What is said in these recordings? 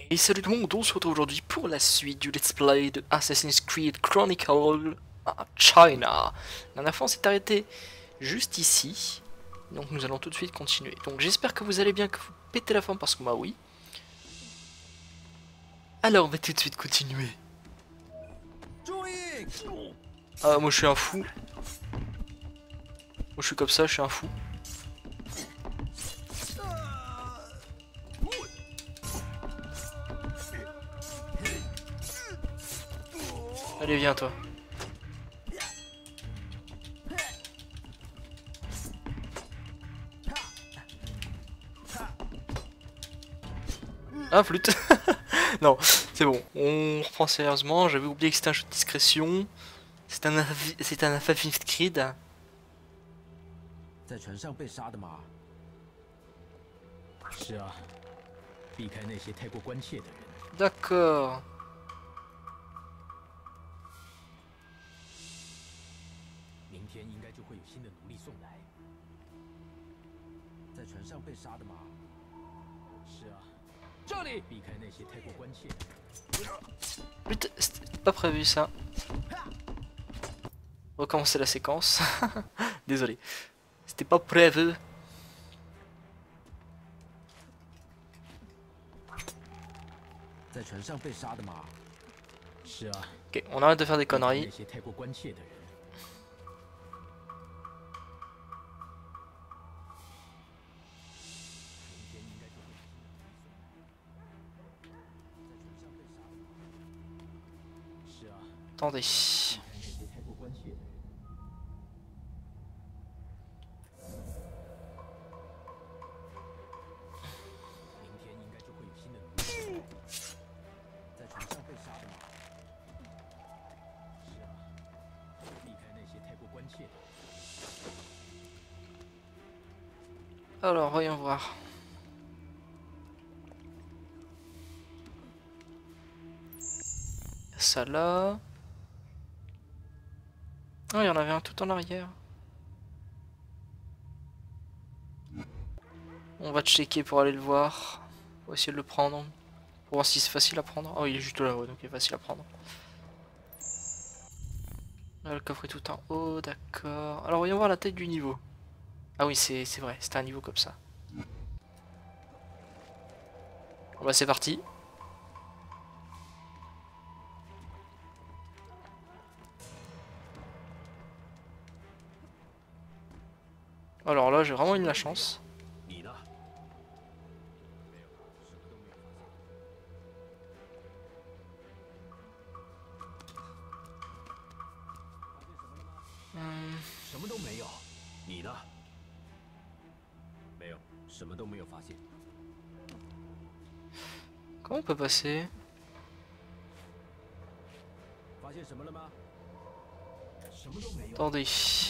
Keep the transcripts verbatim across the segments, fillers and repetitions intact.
Et salut tout le monde, on se retrouve aujourd'hui pour la suite du Let's Play de Assassin's Creed Chronicle à China. La dernière fois on s'est arrêté juste ici, donc nous allons tout de suite continuer. Donc j'espère que vous allez bien, que vous pétez la forme parce que moi oui. Alors on va tout de suite continuer. Ah moi je suis un fou. Moi je suis comme ça, je suis un fou. Allez viens toi. Ah flûte. Non, c'est bon, on reprend sérieusement, j'avais oublié que c'était un jeu de discrétion. C'est un, c'est un Assassin's Creed. D'accord. Putain, c'était pas prévu ça. Recommencer la séquence. Désolé. C'était pas prévu. Ok, on arrête de faire des conneries. Attendez. Alors, voyons voir. Ça là. Oh, il y en avait un tout en arrière. On va checker pour aller le voir. On va essayer de le prendre. Pour voir si c'est facile à prendre. Oh, il est juste là-haut, donc il est facile à prendre. Là, le coffre est tout en haut, d'accord. Alors, voyons voir la taille du niveau. Ah oui, c'est vrai, c'était un niveau comme ça. Bon bah c'est parti. Alors là, j'ai vraiment eu de la chance. Hmm. Comment on peut passer? Attendez.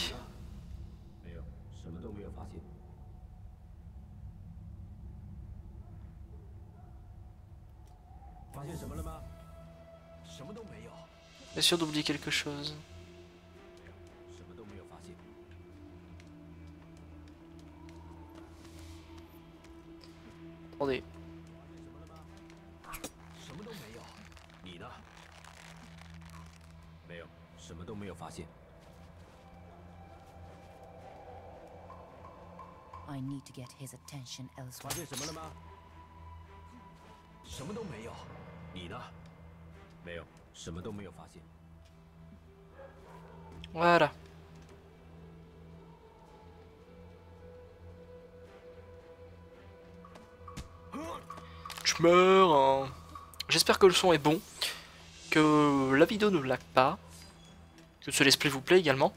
Bien sûr d'oublier quelque chose. Attendez. I need to get his attention elsewhere. Voilà. Je meurs. Hein. J'espère que le son est bon, que la vidéo ne lag pas, que ce let's play vous plaît également.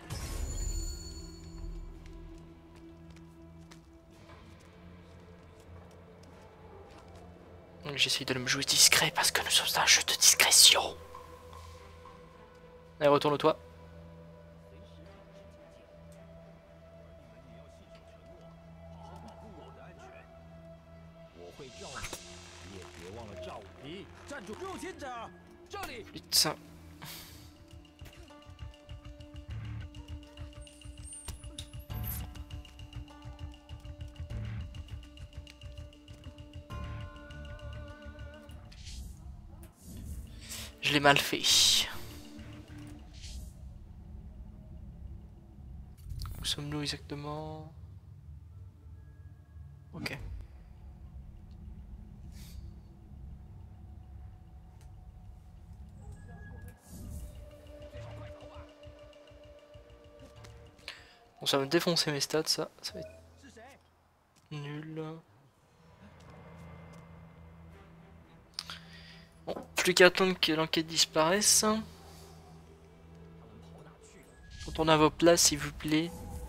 J'essaye de me jouer discret parce que nous sommes un jeu de discrétion. Allez, retourne-toi. Putain. Je l'ai mal fait. Où sommes-nous exactement? Ok. Bon, ça va me défoncer mes stats, ça. Ça va être nul. Bon, plus qu'à attendre que l'enquête disparaisse. Retournez à vos places, s'il vous plaît.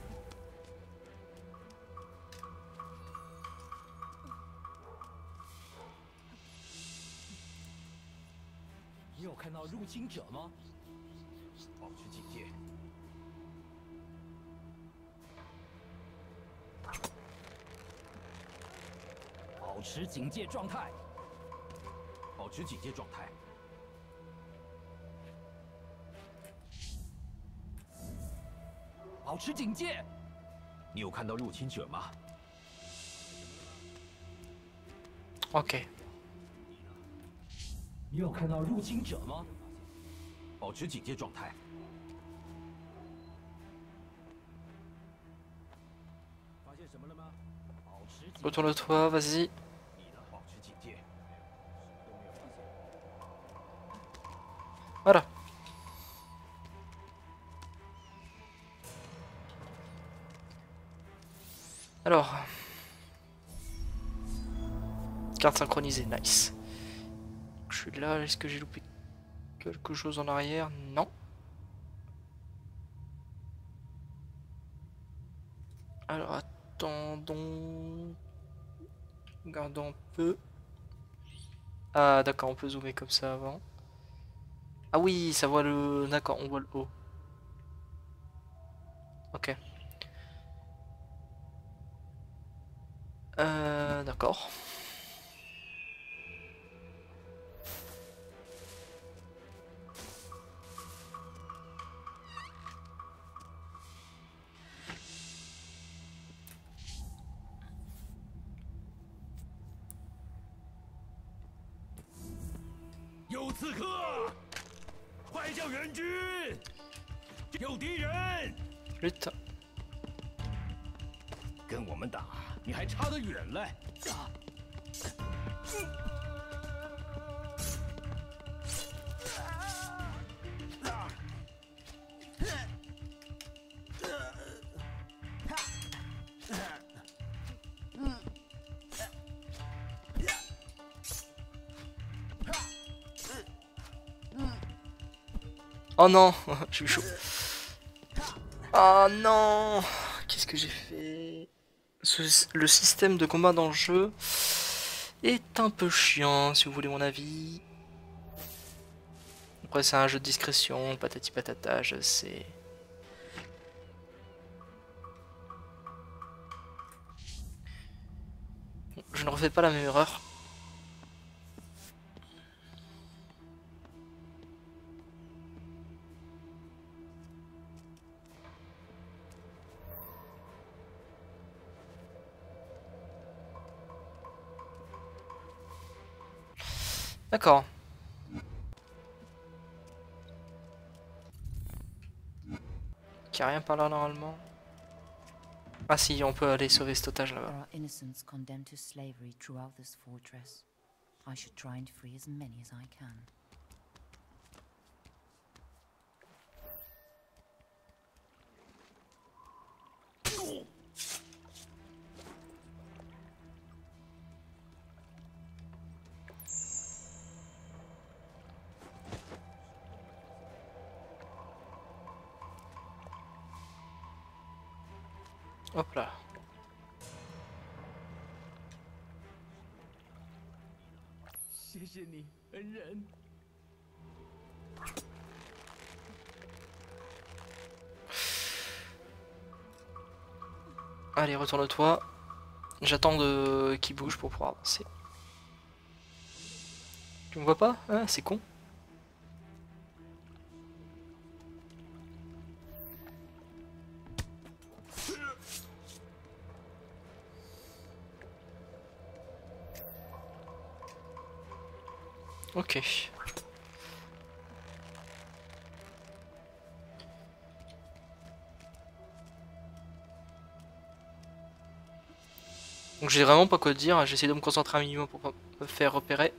你有看到入侵者吗？保持警戒。保持警戒状态。保持警戒状态。保持警戒。你有看到入侵者吗 ？OK。 你有看到入侵者吗？保持警戒状态。发现什么了吗？保持警戒。 Retourne-toi, vas-y. Voilà. Alors. Carte synchronisée, nice. Je suis là, est-ce que j'ai loupé quelque chose en arrière? Non. Alors attendons. Regardons un peu. Ah d'accord, on peut zoomer comme ça avant. Ah oui, ça voit le... D'accord, on voit le haut. Ok. Euh, d'accord. Putain. 跟我们打，你还差得远嘞！ Oh non, je suis chaud. Oh non, qu'est-ce que j'ai fait? Ce- Le système de combat dans le jeu est un peu chiant, si vous voulez mon avis. Après, c'est un jeu de discrétion, patati patata, je sais. Je ne refais pas la même erreur. D'accord. Il n'y a rien par là normalement. Ah si, on peut aller sauver cet otage There là-bas. are innocents condemned to slavery throughout this fortress. I should try and free as many as I can. Hop là. Allez, retourne-toi. J'attends de... qu'il bouge pour pouvoir avancer. Tu me vois pas? Ah, c'est con. Ok. Donc j'ai vraiment pas quoi dire, j'essaie de me concentrer un minimum pour pas me faire repérer.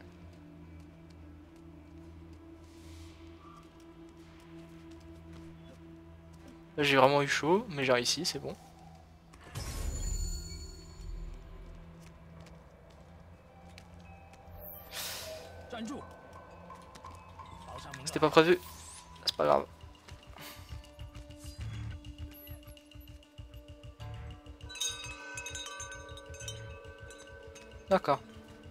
Là j'ai vraiment eu chaud, mais j'ai réussi, c'est bon. C'était pas prévu, c'est pas grave. D'accord.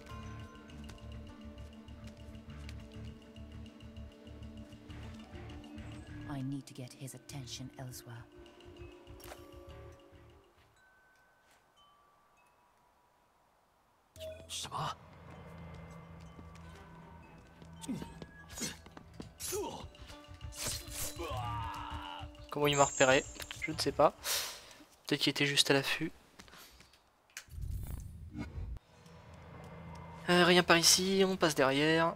I need to get his attention elsewhere. Comment il m'a repéré? Je ne sais pas. Peut-être qu'il était juste à l'affût. Euh, rien par ici, on passe derrière.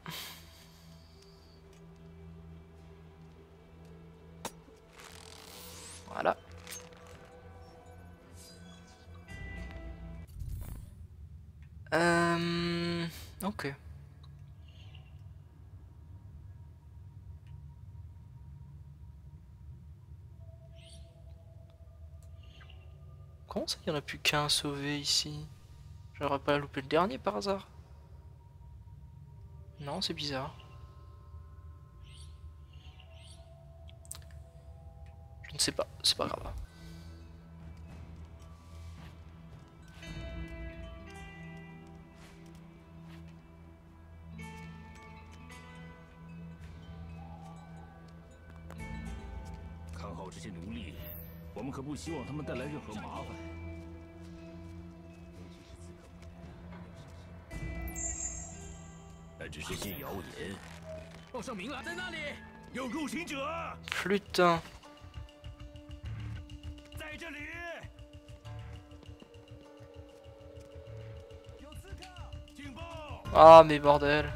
Voilà. Euh... Ok. Comment ça, il n'y en a plus qu'un sauvé ici? J'aurais pas loupé le dernier par hasard? Non, c'est bizarre. Je ne sais pas, c'est pas grave. Putain. Ah mais bordel.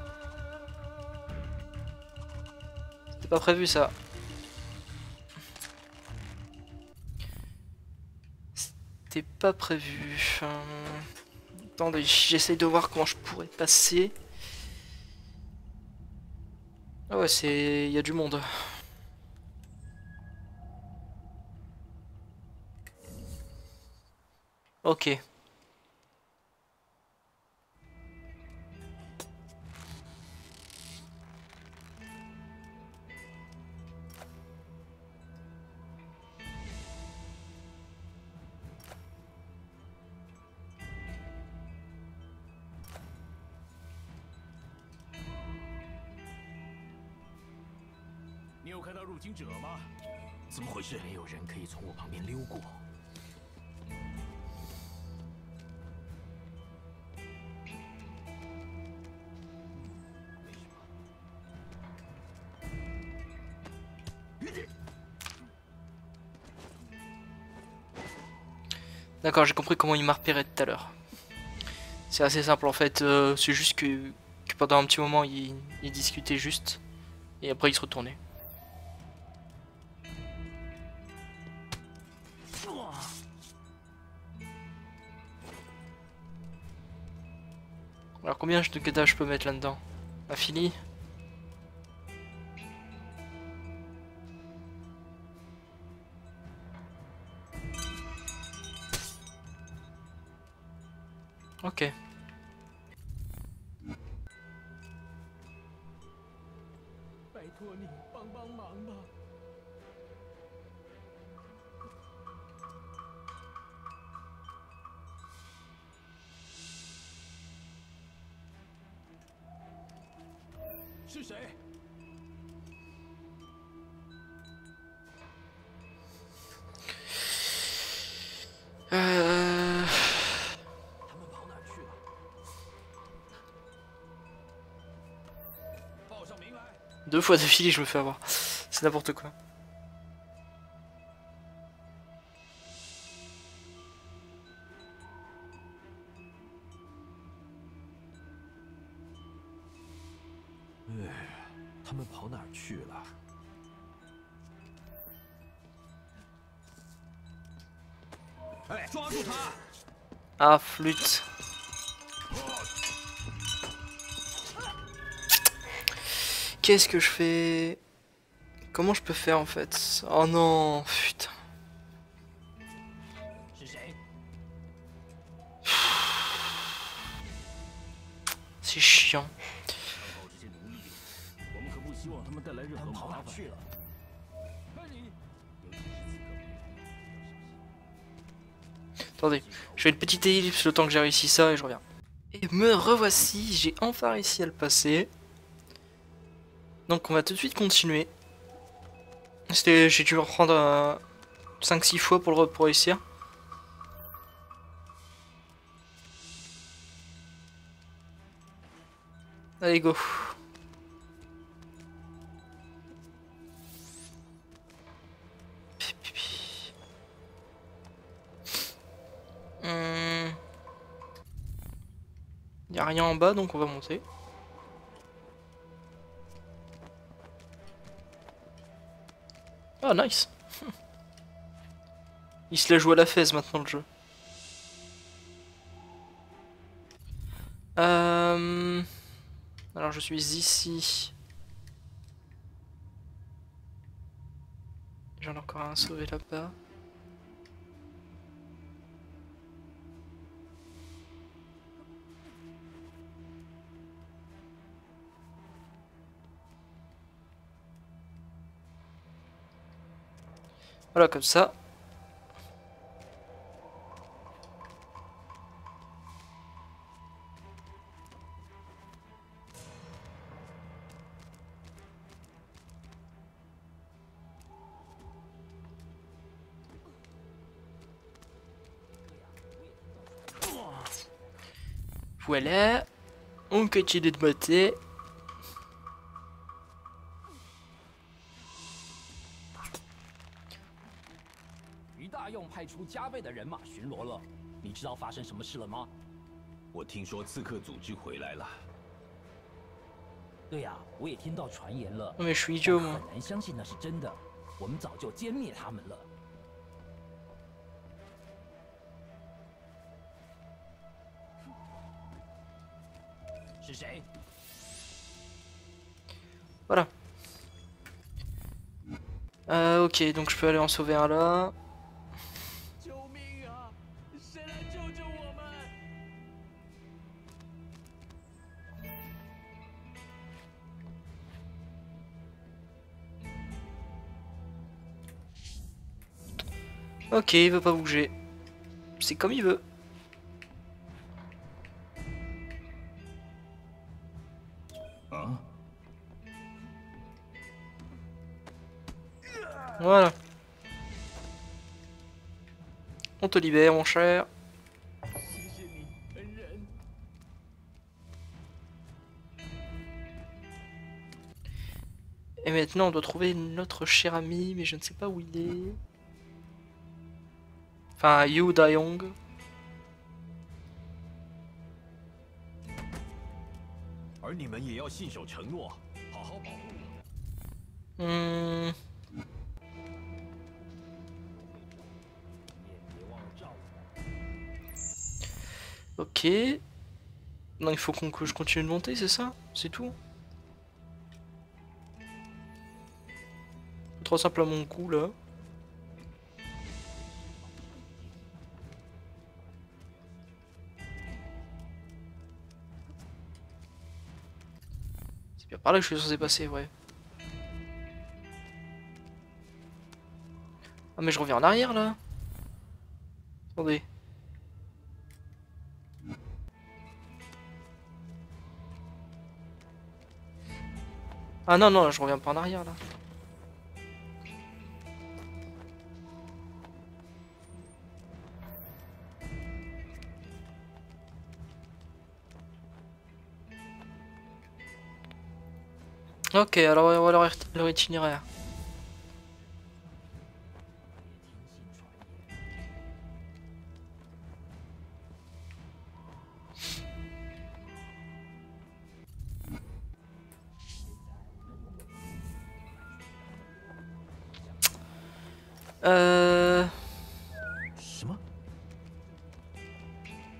C'était pas prévu ça. C'était pas prévu. Hum... Attendez, j'essaye de voir comment je pourrais passer. Ah ouais, c'est... il y a du monde. Ok. D'accord, j'ai compris comment il m'a repéré tout à l'heure. C'est assez simple en fait, euh, c'est juste que, que pendant un petit moment il, il discutait juste et après il se retournait. Alors combien de gada je peux mettre là-dedans? Infini? Ok. Euh... Deux fois d'affilée je me fais avoir. C'est n'importe quoi. Ah, flûte. Qu'est-ce que je fais? Comment je peux faire en fait? Oh non, putain. C'est chiant. Attendez, je fais une petite ellipse le temps que j'ai réussi ça et je reviens. Et me revoici, j'ai enfin réussi à le passer. Donc on va tout de suite continuer. J'ai dû reprendre euh, cinq six fois pour, le, pour réussir. Allez go. Hum. Y a rien en bas donc on va monter. Ah nice. Il se la joue à la fesse maintenant le jeu. Euh... Alors je suis ici. J'en ai encore un sauvé là-bas. Voilà comme ça. Voilà. On continue de monter. 于大用派出加倍的人马巡逻了，你知道发生什么事了吗？ 我听说刺客组织回来了。 对呀、啊，我也听到传言了。 那么属于就吗？ 很难相信那是真的，我们早就歼灭他们了。是谁 Voilà. Euh, ok, donc je peux aller en sauver un là. Ok, il veut pas bouger. C'est comme il veut. Hein? Voilà. On te libère, mon cher. Et maintenant, on doit trouver notre cher ami, mais je ne sais pas où il est. Enfin, Yu Dayong. Hmm. Ok. Non, il faut qu'on que je continue de monter, c'est ça? C'est tout? Trop simple à mon coup, là. C'est bien par là que je suis censé passer, ouais. Ah mais je reviens en arrière, là. Attendez. Ah non, non, je reviens pas en arrière, là. Ok, alors on va leur, leur itinéraire. Euh...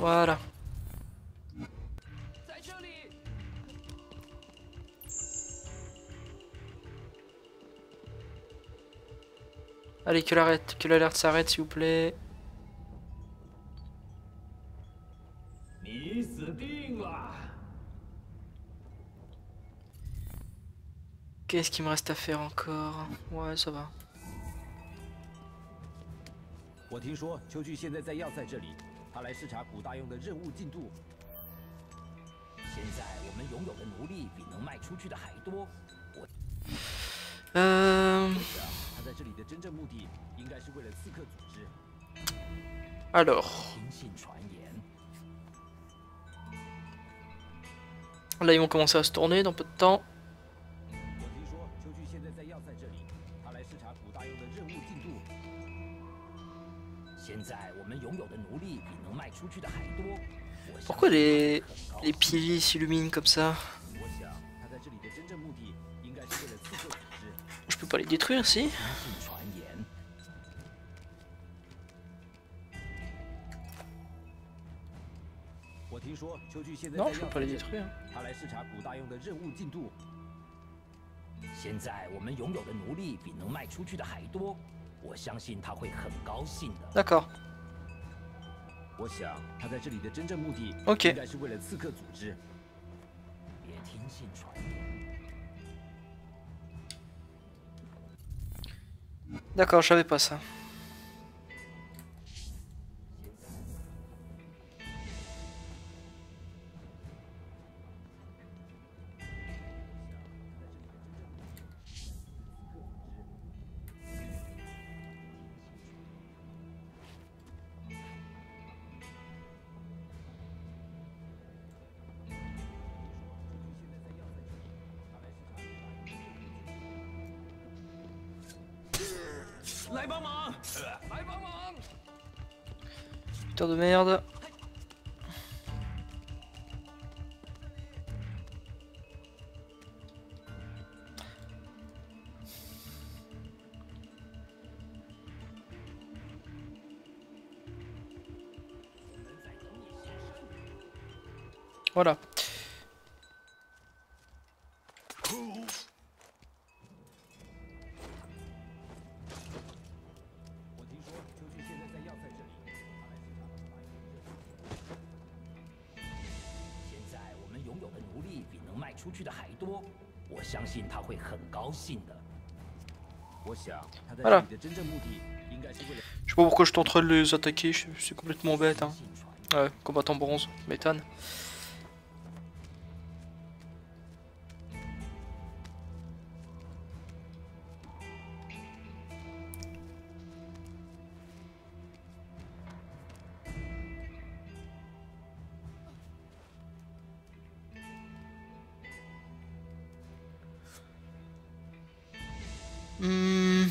Voilà. Allez, que l'alerte, que l'alerte s'arrête, s'il vous plaît. Qu'est-ce qu'il me reste à faire encore? Ouais, ça va. 我听说秋菊现在在要塞这里，他来视察古大用的任务进度。现在我们拥有的奴隶比能卖出去的还多。我 Euh... 他在这里的真正目的应该是为了刺客组织。 Alors. 听信传言。 Là, ils vont commencer à se tourner dans peu de temps. 我听说秋菊现在在要塞这里，他来视察古大用的任务进度。现在我们拥有的奴隶比能卖出去的还多。 Pourquoi les, les piliers s'illuminent comme ça? Je peux pas les détruire, si? Non, je peux pas les détruire. 现在我们拥有的奴隶比能卖出去的还多，我相信他会很高兴的。 D'accord. 我想他在这里的真正目的 Ok. 应该是为了刺客组织。别听信传言。 D'accord, je savais pas ça. Putain de merde. Voilà. Voilà. Je sais pas pourquoi je tenterais de les attaquer, c'est complètement bête. Hein. Ouais, combattant bronze, m'étonne. Hmm.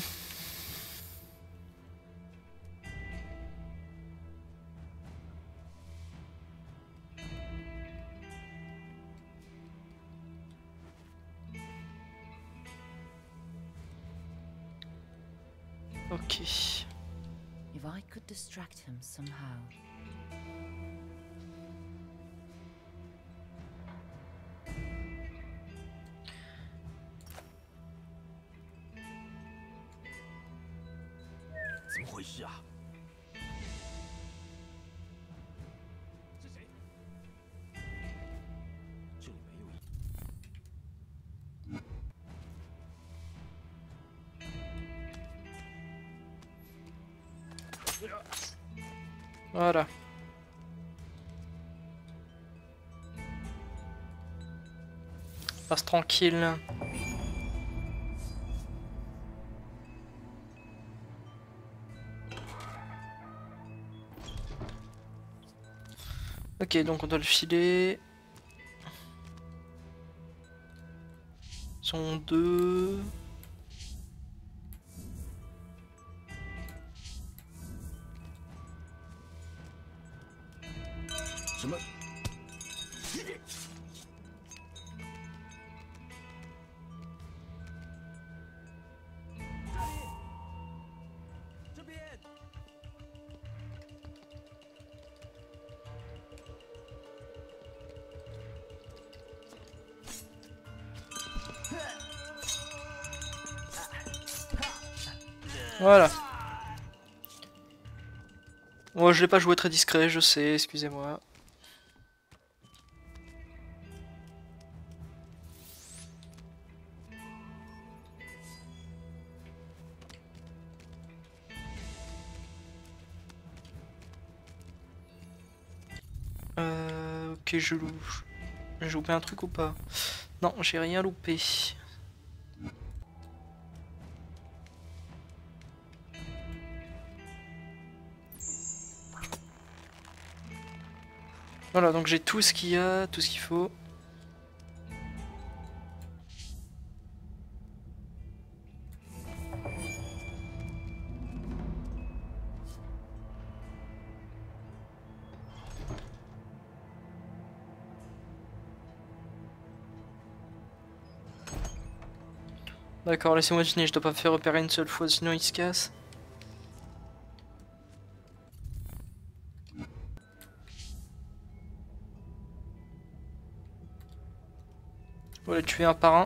Ok. If I could distract him somehow. Voilà. Passe tranquille. Ok, donc on doit le filer. Ils sont deux. Voilà. Moi, je l'ai pas joué très discret, je sais, excusez-moi. Euh, ok, je loupe. J'ai loupé un truc ou pas? Non, j'ai rien loupé. Voilà, donc j'ai tout ce qu'il y a, tout ce qu'il faut. D'accord, laissez-moi deviner, je dois pas me faire repérer une seule fois, sinon il se casse. On va les tuer un par un.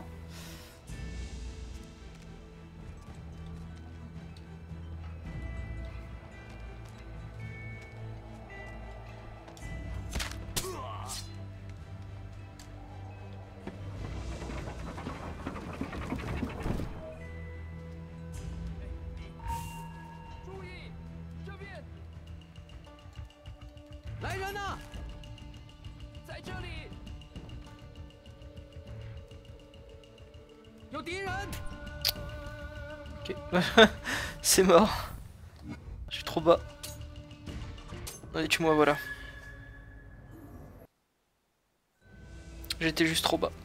Ok, c'est mort. Je suis trop bas. Allez, tue-moi, voilà. J'étais juste trop bas.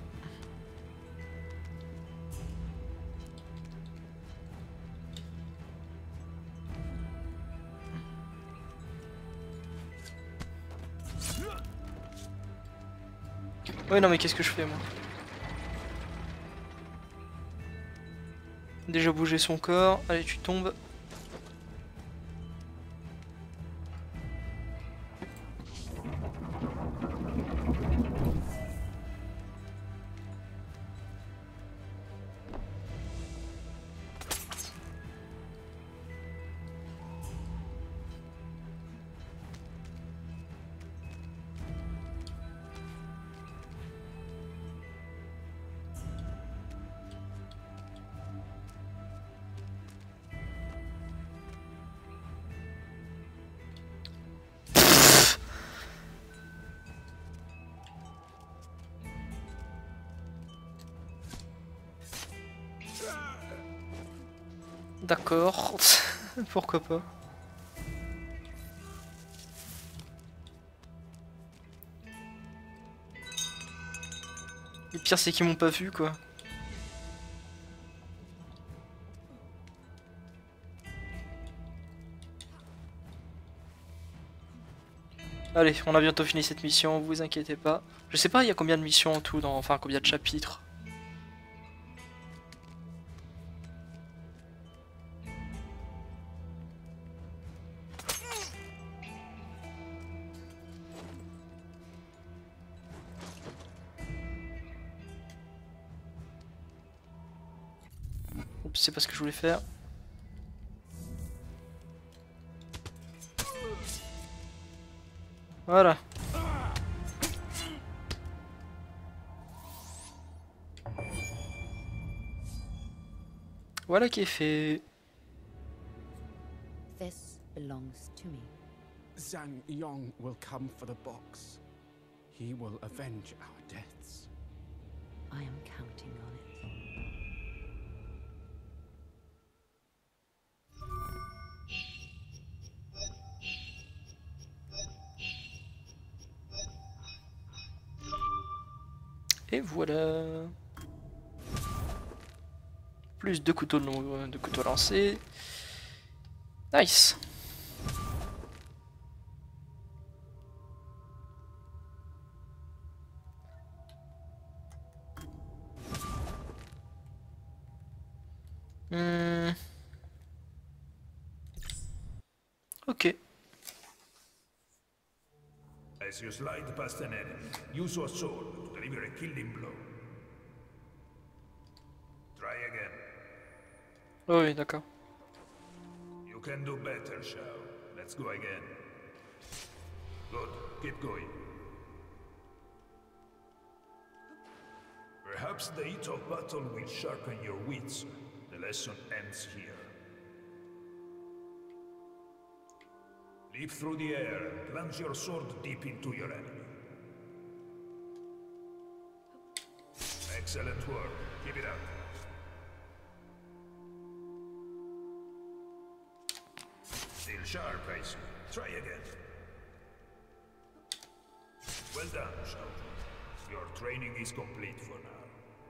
Ouais, non, mais qu'est-ce que je fais, moi? Déjà bougé son corps. Allez, tu tombes. D'accord. Pourquoi pas. Le pire c'est qu'ils m'ont pas vu quoi. Allez, on a bientôt fini cette mission, vous inquiétez pas. Je sais pas, il y a combien de missions en tout, dans... enfin combien de chapitres. Oups, c'est pas ce que je voulais faire. Voilà. Voilà qui est fait. This belongs to me. Zhang Yong will come for the box. He will avenge our deaths. I am counting on it. Et voilà. Plus de couteaux, de couteaux lancés. Nice. Hmm. Ok. As you slide past an enemy, use your sword to deliver a killing blow. Try again. Oh oui, d'accord. You can do better, Shao. Let's go again. Good. Keep going. Perhaps the heat of battle will sharpen your wits. The lesson ends here. Leap through the air and plunge your sword deep into your enemy. Excellent work. Keep it up. Still sharp, I see. Try again. Well done, Shao. Your training is complete for now.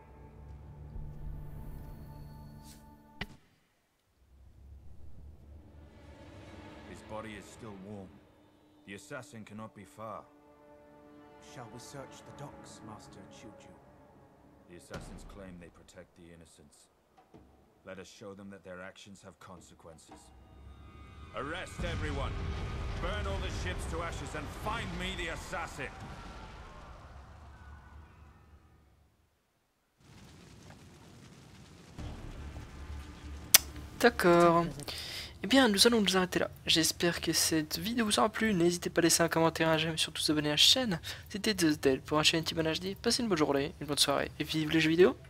His body is still warm. The assassin cannot be far. Shall we search the docks, Master Chuju? The assassins claim they protect the innocents. Let us show them that their actions have consequences. Arrest everyone! Burn all the ships to ashes and find me the assassin! D'accord. Eh bien, nous allons nous arrêter là. J'espère que cette vidéo vous aura plu. N'hésitez pas à laisser un commentaire, un j'aime, surtout s'abonner à la chaîne. C'était TheZdel pour un chaîne T-Ban H D. Passez une bonne journée, une bonne soirée et vive les jeux vidéo.